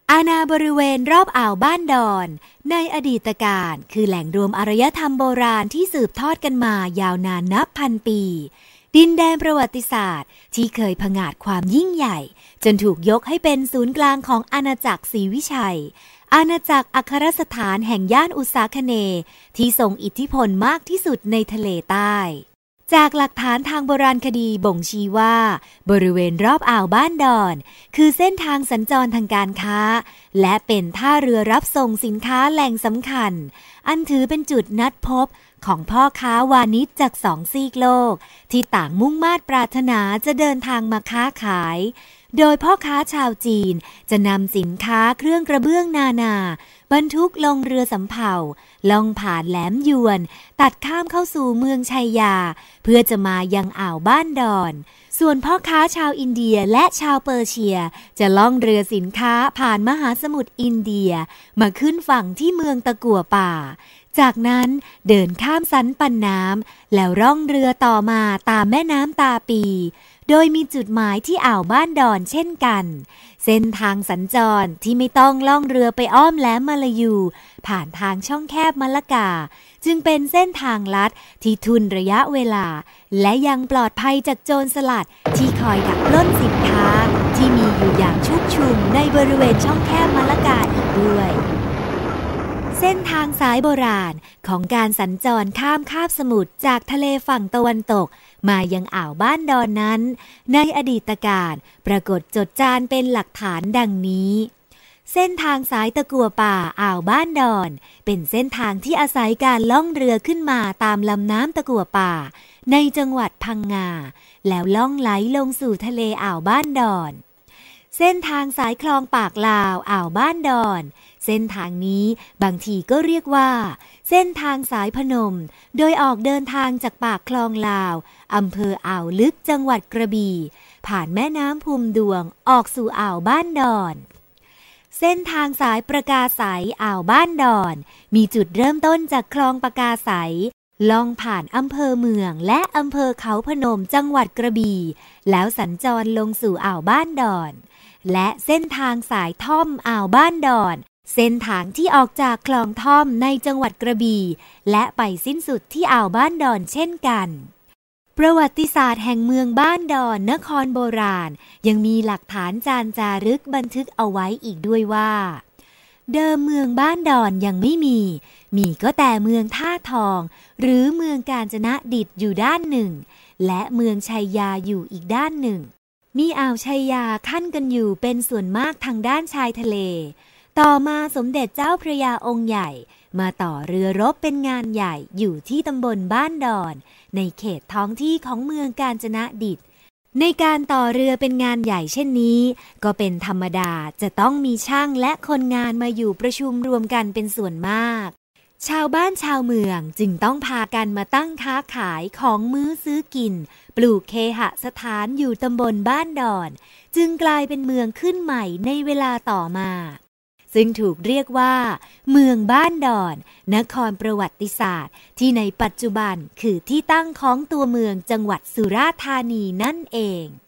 อาณาบริเวณรอบอ่าวบ้านดอนในอดีตการคือแหล่งรวมอารยธรรมโบราณที่สืบทอดกันมายาวนานนับพันปีดินแดนประวัติศาสตร์ที่เคยผงาดความยิ่งใหญ่จนถูกยกให้เป็นศูนย์กลางของอาณาจักรศรีวิชัยอาณาจักรอัครสถานแห่งย่านอุษาคเนย์ที่ทรงอิทธิพลมากที่สุดในทะเลใต้จากหลักฐานทางโบราณคดีบ่งชี้ว่าบริเวณรอบอ่าวบ้านดอนคือเส้นทางสัญจรทางการค้าและเป็นท่าเรือรับส่งสินค้าแหล่งสำคัญอันถือเป็นจุดนัดพบของพ่อค้าวานิชจากสองซีกโลกที่ต่างมุ่งมา่ปรารถนาจะเดินทางมาค้าขายโดยพ่อค้าชาวจีนจะนำสินค้าเครื่องกระเบื้องนาบรรทุกลงเรือสำเภาล่องผ่านแหลมยวนตัดข้ามเข้าสู่เมืองชัยยาเพื่อจะมายังอ่าวบ้านดอนส่วนพ่อค้าชาวอินเดียและชาวเปอร์เซียจะล่องเรือสินค้าผ่านมหาสมุทรอินเดียมาขึ้นฝั่งที่เมืองตะกั่วป่าจากนั้นเดินข้ามสันปันน้ำแล้วร่องเรือต่อมาตามแม่น้ำตาปีโดยมีจุดหมายที่อ่าวบ้านดอนเช่นกันเส้นทางสัญจรที่ไม่ต้องล่องเรือไปอ้อมแหลมมาลายูผ่านทางช่องแคบมะละกาจึงเป็นเส้นทางลัดที่ทุนระยะเวลาและยังปลอดภัยจากโจรสลัดที่คอยดักปล้นสินค้าที่มีอยู่อย่างชุกชุมในบริเวณช่องแคบมะละกาอีกด้วยเส้นทางสายโบราณของการสัญจรข้ามคาบสมุทรจากทะเลฝั่งตะวันตกมายังอ่าวบ้านดอนนั้นในอดีตการปรากฏจดจานเป็นหลักฐานดังนี้เส้นทางสายตะกั่วป่าอ่าวบ้านดอนเป็นเส้นทางที่อาศัยการล่องเรือขึ้นมาตามลำน้ำตะกั่วป่าในจังหวัดพังงาแล้วล่องไหลลงสู่ทะเลอ่าวบ้านดอนเส้นทางสายคลองปากลาวอ่าวบ้านดอนเส้นทางนี้บางทีก็เรียกว่าเส้นทางสายพนมโดยออกเดินทางจากปากคลองลาวอำเภออ่าวลึกจังหวัดกระบี่ผ่านแม่น้ำภูมิดวงออกสู่อ่าวบ้านดอนเส้นทางสายประกาไสอ่าวบ้านดอนมีจุดเริ่มต้นจากคลองประกาไสล่องผ่านอำเภอเมืองและอำเภอเขาพนมจังหวัดกระบี่แล้วสัญจรลงสู่อ่าวบ้านดอนและเส้นทางสายท่อมอ่าวบ้านดอนเส้นทางที่ออกจากคลองท่อมในจังหวัดกระบี่และไปสิ้นสุดที่อ่าวบ้านดอนเช่นกันประวัติศาสตร์แห่งเมืองบ้านดอนนครโบราณยังมีหลักฐานจารึกบันทึกเอาไว้อีกด้วยว่าเดิมเมืองบ้านดอนยังไม่มีก็แต่เมืองท่าทองหรือเมืองกาญจนดิษฐ์อยู่ด้านหนึ่งและเมืองชัยยาอยู่อีกด้านหนึ่งมีอ่าวชัยยาขั้นกันอยู่เป็นส่วนมากทางด้านชายทะเลต่อมาสมเด็จเจ้าพระยาองค์ใหญ่มาต่อเรือรบเป็นงานใหญ่อยู่ที่ตำบลบ้านดอนในเขตท้องที่ของเมืองกาญจนดิษฐ์ในการต่อเรือเป็นงานใหญ่เช่นนี้ก็เป็นธรรมดาจะต้องมีช่างและคนงานมาอยู่ประชุมรวมกันเป็นส่วนมากชาวบ้านชาวเมืองจึงต้องพากันมาตั้งค้าขายของมื้อซื้อกินปลูกเคหสถานอยู่ตำบลบ้านดอนจึงกลายเป็นเมืองขึ้นใหม่ในเวลาต่อมาซึ่งถูกเรียกว่าเมืองบ้านดอนนครประวัติศาสตร์ที่ในปัจจุบันคือที่ตั้งของตัวเมืองจังหวัดสุราษฎร์ธานีนั่นเอง